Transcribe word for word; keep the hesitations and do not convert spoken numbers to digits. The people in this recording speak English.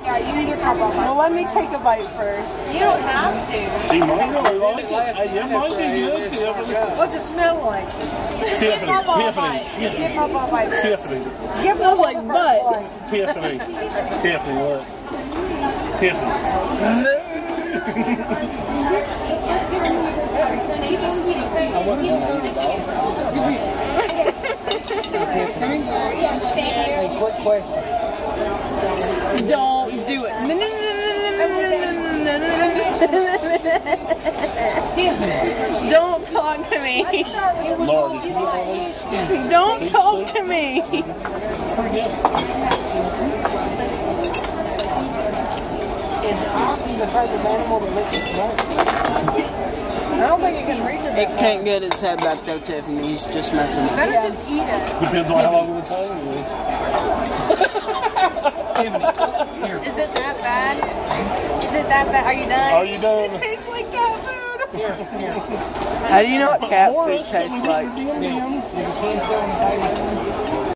Yeah, you can get pop-up. Well, let me take a bite first. You don't have to. She might really like it. Hey, it might be good, Tiffany. What's it smell like? Just get Tiffany, pop-up Tiffany, bite. Just get pop-up bite. Tiffany, Give Smells like the butt. first one. Tiffany, Tiffany, look. Tiffany. Hey, quick question. Don't do it. No, no, no, no, no, no, no, no. Don't talk to me. Lord, did you get one of these? Don't talk to me. Pretty good. Is hockey the type of animal that licks its butt? I don't think it can reach it. It can't get its head back though, Tiffany. He's just messing with Better it. just eat it. Depends on how long the tongue is. Is it that bad? Is it that bad? Are you done? Are you done? It tastes like cat food. Here, here. How do you know what cat food tastes like? Dim, dim. Is the can still in the package?